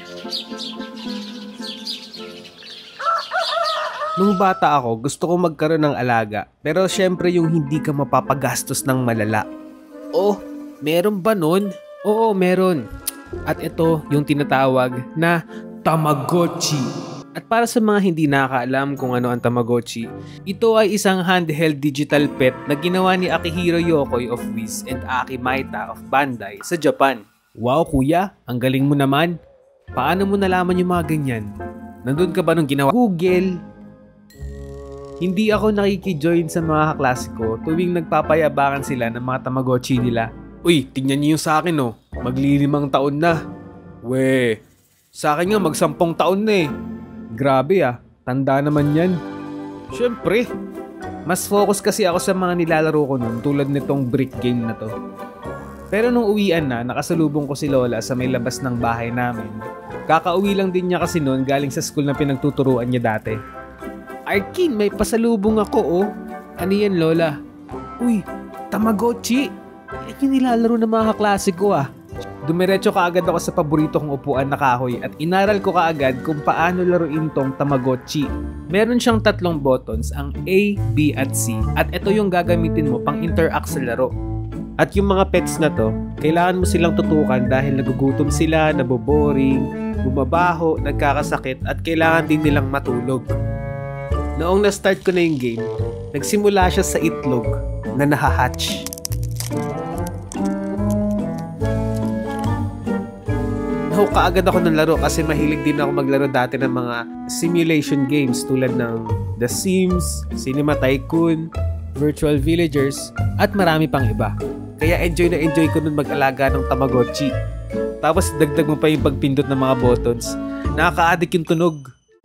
Nung bata ako, gusto ko magkaroon ng alaga. Pero syempre yung hindi ka mapapagastos ng malala. Oh, meron ba nun? Oo, meron. At ito yung tinatawag na Tamagotchi. At para sa mga hindi nakakaalam kung ano ang Tamagotchi, ito ay isang handheld digital pet na ginawa ni Akihiro Yokoi of Wiz and Aki Maita of Bandai sa Japan. Wow kuya, ang galing mo naman. Paano mo nalaman yung mga ganyan? Nandun ka ba nung ginawa? Google. Hindi ako nakikijoin sa mga kaklase ko tuwing nagpapayabangan sila ng mga Tamagotchi nila. Uy, tingnan niyo yung sa akin oh. Magli5 taon na. We, sa akin nga mag10 taon na eh. Grabe ah, tanda naman yan. Syempre, mas focus kasi ako sa mga nilalaro ko nun tulad nitong brick game na to. Pero nung uwian na, nakasalubong ko si Lola sa may labas ng bahay namin. Kakauwi lang din niya kasi noon galing sa school na pinagtuturuan niya dati. Arkin, may pasalubong ako oh. Ano yan Lola? Uy, Tamagotchi. Yan yung nilalaro ng mga kaklase ko ah. Dumiretso kaagad ako sa paborito kong upuan na kahoy at inaral ko kaagad kung paano laruin tong Tamagotchi. Meron siyang 3 buttons, ang A, B at C. At ito yung gagamitin mo pang interact sa laro. At yung mga pets na to, kailangan mo silang tutukan dahil nagugutom sila, naboboring, bumabaho, nagkakasakit at kailangan din nilang matulog. Noong na-start ko na yung game, nagsimula siya sa itlog na nahahatch. Nahook kaagad ako ng laro kasi mahilig din ako maglaro dati ng mga simulation games tulad ng The Sims, Cinema Tycoon, Virtual Villagers, at marami pang iba. Kaya enjoy na enjoy ko nun mag-alaga ng Tamagotchi. Tapos dagdag mo pa yung pagpindot ng mga buttons. Nakaka-addict yung tunog.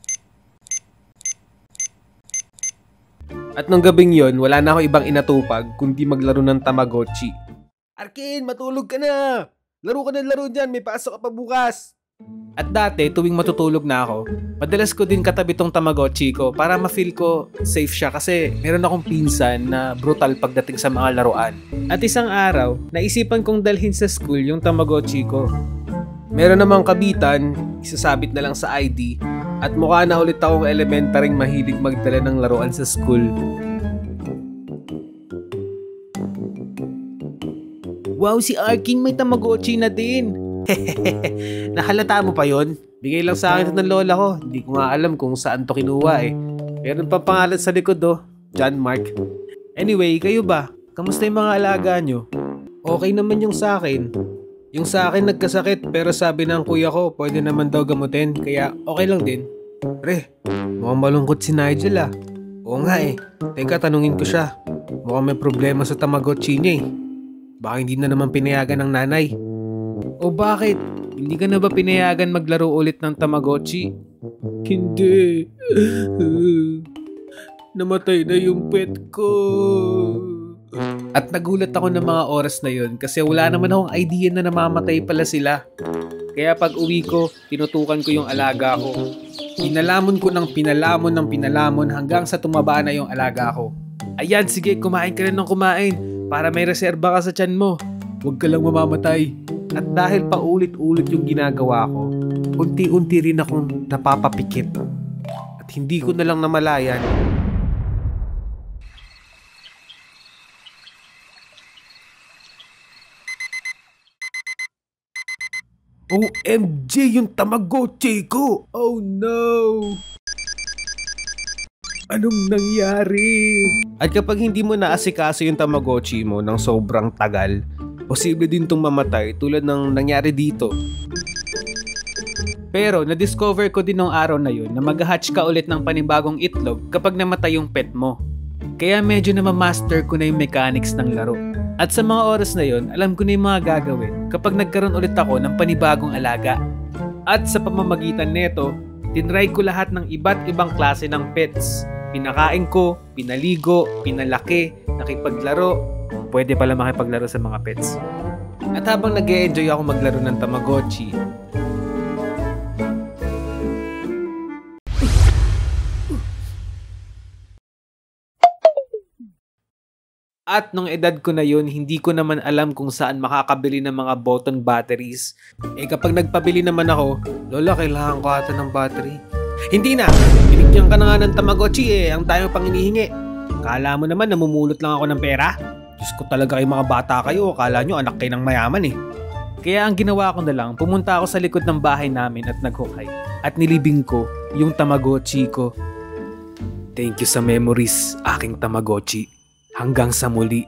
At nung gabing yon, wala na ako ibang inatupag kundi maglaro ng Tamagotchi. Arkin, matulog ka na! Laro ka ng laro dyan, may pasok ka pa bukas! At dati, tuwing matutulog na ako, madalas ko din katabi tong Tamagotchi ko para ma-feel ko safe siya kasi meron akong pinsan na brutal pagdating sa mga laruan. At isang araw, naisipan kong dalhin sa school yung Tamagotchi ko. Meron namang kabitan, isasabit na lang sa ID, at mukha na ulit akong elementaryng mahilig magdala ng laruan sa school. Wow, si Arkin may Tamagotchi na din! Nahalata mo pa yon? Bigay lang sa akin ng lola ko. Hindi ko nga alam kung saan to kinuha eh. Meron pa pangalan sa likod oh. John Mark. Anyway, kayo ba? Kamusta yung mga alaga nyo? Okay naman yung sa akin. Yung sa akin nagkasakit pero sabi ng kuya ko pwede naman daw gamutin kaya okay lang din. Pre, mukhang malungkot si Nigel ah. Oo nga eh. Teka, tanungin ko siya. Mukhang may problema sa Tamagotchi niya eh. Baka hindi na naman pinayagan ng nanay. O bakit? Hindi ka na ba pinayagan maglaro ulit ng Tamagotchi? Hindi. Namatay na yung pet ko. At nagulat ako ng mga oras na yun kasi wala naman akong idea na namamatay pala sila. Kaya pag uwi ko, tinutukan ko yung alaga ko. Pinalamon ko ng pinalamon hanggang sa tumaba na yung alaga ko. Ayan, sige, kumain ka rin ng kumain para may reserba ka sa tiyan mo. Huwag ka lang mamamatay. At dahil paulit-ulit yung ginagawa ko, unti-unti rin akong napapapikit. At hindi ko na lang namalayan. OMG, yung Tamagotchi ko! Oh no! Anong nangyari? At kapag hindi mo naasikaso yung Tamagotchi mo ng sobrang tagal, posible din itong mamatay tulad ng nangyari dito. Pero na-discover ko din nung araw na yun na mag-hatch ka ulit ng panibagong itlog kapag namatay yung pet mo. Kaya medyo na-master ko na yung mechanics ng laro. At sa mga oras na yun, alam ko na yung mga gagawin kapag nagkaroon ulit ako ng panibagong alaga. At sa pamamagitan neto, tinry ko lahat ng iba't ibang klase ng pets. Pinakain ko, pinaligo, pinalaki, nakipaglaro. Pwede pala makipaglaro sa mga pets. At habang nag-e-enjoy ako maglaro ng Tamagotchi, At nung edad ko na yun, hindi ko naman alam kung saan makakabili ng mga button batteries. Kapag nagpabili naman ako, Lola, kailangan ko ata ng battery. Hindi na! Binigyan ka na nga ng Tamagotchi ang tayo pang inihingi. Kala mo naman namumulot lang ako ng pera? Diyos ko talaga kayo mga bata kayo, akala nyo anak kayo ng mayaman Kaya ang ginawa ko na lang, pumunta ako sa likod ng bahay namin at naghukay. At nilibing ko yung Tamagotchi ko. Thank you sa memories, aking Tamagotchi. Hanggang sa muli.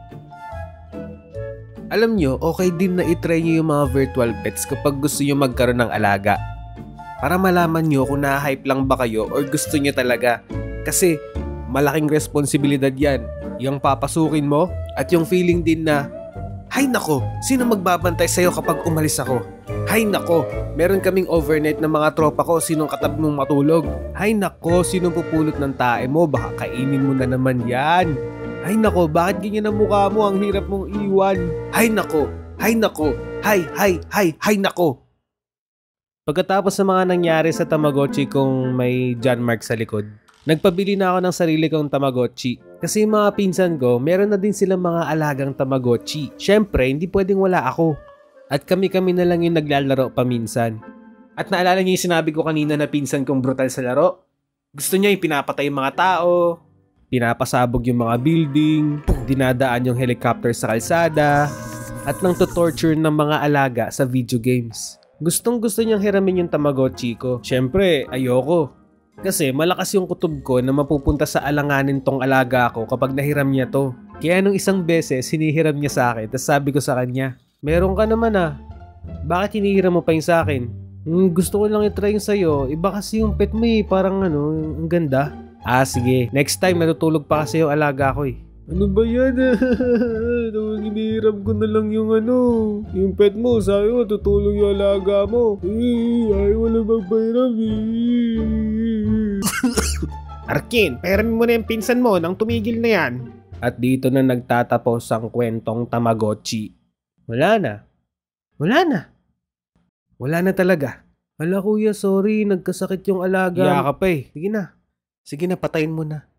Alam nyo, okay din na itry nyo yung mga virtual pets kapag gusto nyo magkaroon ng alaga. Para malaman nyo kung na-hype lang ba kayo or gusto nyo talaga. Kasi malaking responsibilidad yan. Yung papasukin mo at yung feeling din na, hay nako, sino magbabantay sa'yo kapag umalis ako? Hay nako, meron kaming overnight ng mga tropa ko, sinong katabi mong matulog? Hay nako, sinong pupulot ng tae mo? Baka kainin mo na naman yan. Hay nako, bakit ganyan ang mukha mo? Ang hirap mong iwan. Hay nako, hay nako, hay nako. Pagkatapos ng mga nangyari sa Tamagotchi kong may John Mark sa likod, nagpabili na ako ng sarili kong Tamagotchi. Kasi yung mga pinsan ko, meron na din silang mga alagang Tamagotchi. Syempre, hindi pwedeng wala ako. At kami-kami na lang yung naglalaro paminsan. At naalala niyo yung sinabi ko kanina na pinsan kong brutal sa laro? Gusto niya yung pinapatay yung mga tao, pinapasabog yung mga building, dinadaan yung helicopter sa kalsada, at nang to-torture ng mga alaga sa video games. Gustong gusto niyang hiramin yung Tamagotchi ko. Syempre, ayoko. Kasi malakas yung kutob ko na mapupunta sa alanganin tong alaga ko kapag nahiram niya to. Kaya nung isang beses, hinihiram niya sa akin, tapos sabi ko sa kanya, meron ka naman bakit hinihiram mo pa yung sa akin? Gusto ko lang i-try yung sa'yo, iba kasi yung pet mo parang ang ganda. Sige. Next time, natutulog pa kasi yung alaga ko Ano ba yan? Hinihiram ko na lang yung yung pet mo. Sabi mo, tutulog yung alaga mo. Ayaw wala magpahiram Arkin, pahiramin mo na yung pinsan mo nang tumigil na yan. At dito na nagtatapos ang kwentong Tamagotchi. Wala na. Wala na talaga. Hala kuya, sorry. Nagkasakit yung alaga. Iya ka pa Sige na, patayin mo na.